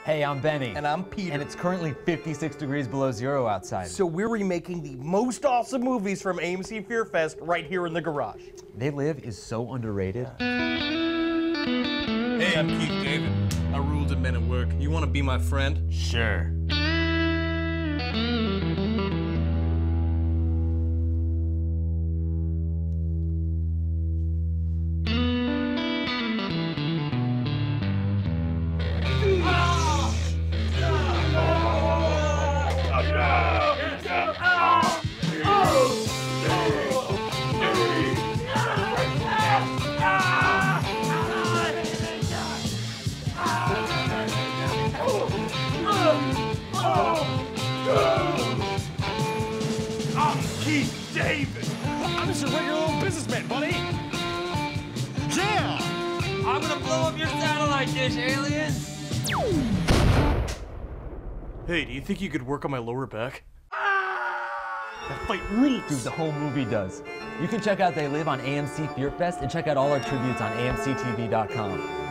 Hey, I'm Benny. And I'm Peter. And it's currently 56 degrees below zero outside. So we're remaking the most awesome movies from AMC FearFest right here in the garage. They Live is so underrated. Hey, I'm Keith David. I ruled at Men at Work. You want to be my friend? Sure. I'm Keith David. I'm just a regular old businessman, buddy. Yeah! I'm gonna blow up your satellite dish, aliens! Hey, do you think you could work on my lower back? That fight rules! Dude, the whole movie does. You can check out They Live on AMC FearFest and check out all our tributes on AMCTV.com.